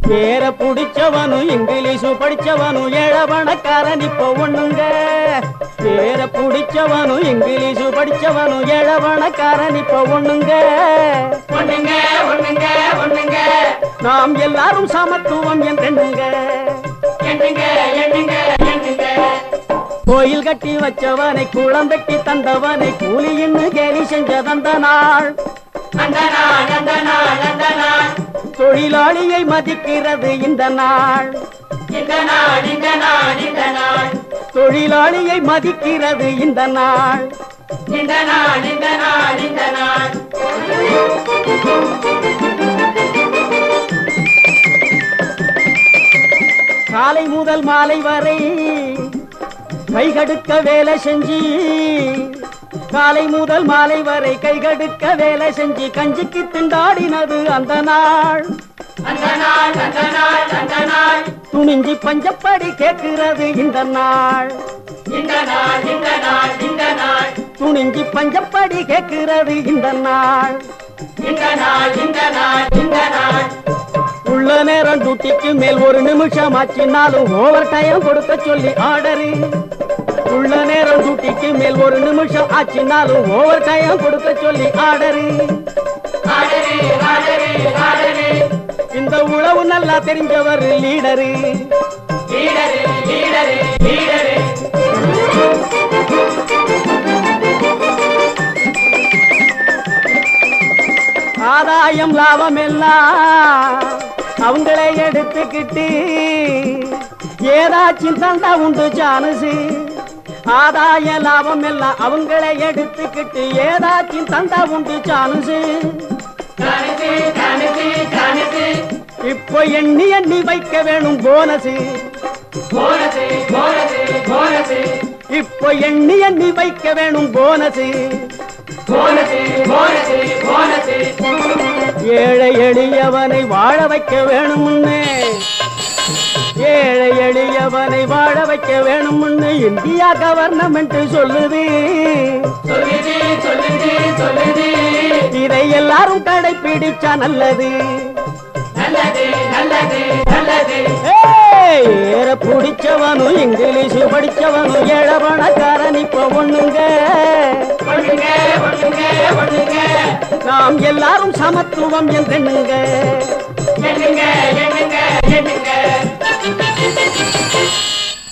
பேர புடிச்சவனும் இங்கிலீஷு படிச்சவனும் ஏழவணக்காரன் இப்ப ஒண்ணுங்க. பேர புடிச்சவனும் இங்கிலீஷு படிச்சவனும் ஏழவணக்காரன் இப்ப ஒண்ணுங்க. ஒண்ணுங்க ஒண்ணுங்க ஒண்ணுங்க நாம் எல்லாரும் சமத்துவம் என்றெண்ணுங்க. எண்ணுங்க எண்ணுங்க எண்ணுங்க. கோயில் கட்டி வச்சவனை குளம் வெட்டி தந்தவனை கூலின்னு கேலி செஞ்சதந்த நாள். அந்த நாள் அந்த நாள் அந்த நாள். தொழிலாளியை மதிக்கிறது இந்த நாள். இந்த நாள் இந்த நாள் இந்த நாள். தொழிலாளியை மதிக்கிறது இந்த நாள். இந்த நாள் இந்த நாள் இந்த நாள். காலை முதல் மாலை வரை கைகடுக்க வேலை செஞ்சு, காலை முதல் மாலை வரை கைகடுக்க வேலை செஞ்சு கஞ்சிக்கு திண்டாடினது அந்த நாள். அந்த நாள் அந்த நாள் அந்த நாள். துணிஞ்சி பஞ்சப்படி கேட்கிறது இந்த நாள். இந்த நாள் இந்த நாள் இந்த நாள். துணிஞ்சி பஞ்சப்படி கேட்கிறது இந்த நாள். இந்த நாள் இந்த நாள் இந்த நாள். உள்ள நேரம் டியூட்டிக்கு மேல் ஒரு நிமிஷம் ஆச்சினாலும் ஓவர் டைம் கொடுக்க சொல்லி ஆர்டரு. உள்ள நேரம் டியூட்டிக்கு மேல் ஒரு நிமிஷம் ஆச்சினாலும் ஓவர் டைம் கொடுக்க சொல்லி ஆர்டரு. Order order order. இந்த உழவு நல்லா தெரிஞ்சவர் லீடரு. Leader leader leader. ஆதாயம் லாபம் எல்லாம் அவங்களே எடுத்துக்கிட்டு ஏதாச்சும் தந்தா உண்டு சான்ஸு. ஆதாய லாபம் எல்லாம் அவங்களே எடுத்துக்கிட்டு ஏதாச்சும் தந்தா உண்டு சான்ஸு. Chance chance chance. இப்போ எண்ணி எண்ணி வைக்க வேணும் போனஸு. Bonus bonus bonus. இப்போ எண்ணி எண்ணி வைக்க வேணும் போனஸு. Bonus bonus bonus. ஏழை எளியவனை வாழ வைக்க வேணும்னு, ஏழை எளியவனை வாழ வைக்க வேணும்னு இந்தியா கவர்மெண்ட் சொல்லுது. சொல்லுது சொல்லுது சொல்லுது. இதை எல்லாரும் கடைபிடிச்சா நல்லது. நல்லது நல்லது நல்லது. ஏற பிடிச்சவனும் இங்கிலீஷு படிச்சவனும் ஏழவணக்காரன் இப்ப ஒண்ணுங்க. ஒண்ணுங்க ஒண்ணுங்க ஒண்ணுங்க. நாம் எல்லாரும் சமத்துவம் என்றெண்ணுங்க. எண்ணுங்க எண்ணுங்க எண்ணுங்க.